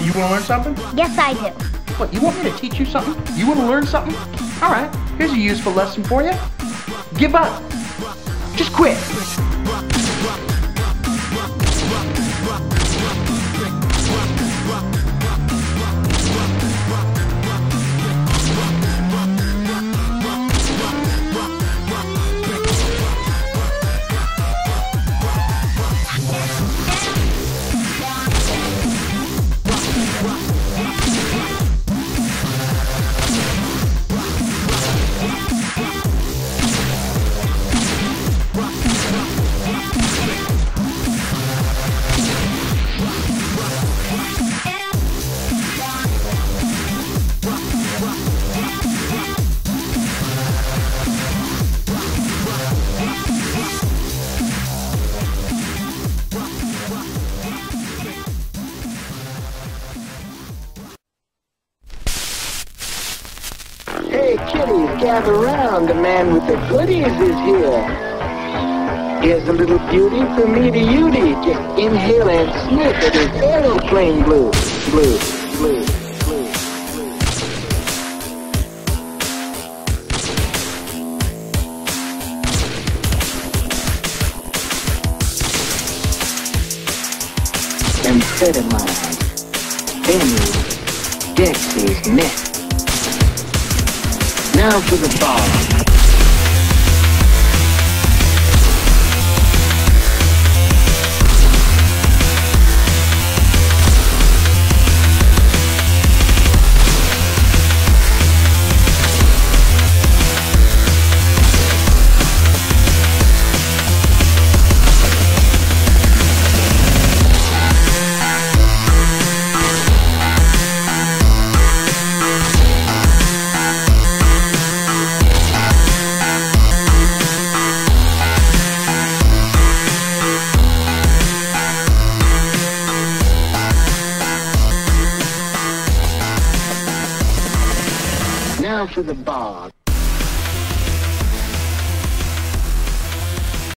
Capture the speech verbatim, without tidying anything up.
you want to learn something? Yes, I do. What, you want me to teach you something? You want to learn something? All right, here's a useful lesson for you. Give up. Just quit. Hey, kiddies, gather round. The man with the goodies is here. Here's a little beauty from me to Udy. Just inhale and sniff at his aeroplane blue. Blue, blue, blue, blue. Amphetamine. Benny. Dexy's meth. Now for the bar. Now for the bar.